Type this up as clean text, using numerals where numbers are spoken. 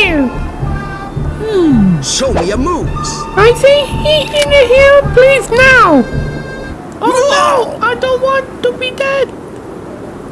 here. Show me your moves. I say he in the hill, please now. Oh no, I don't want to be dead.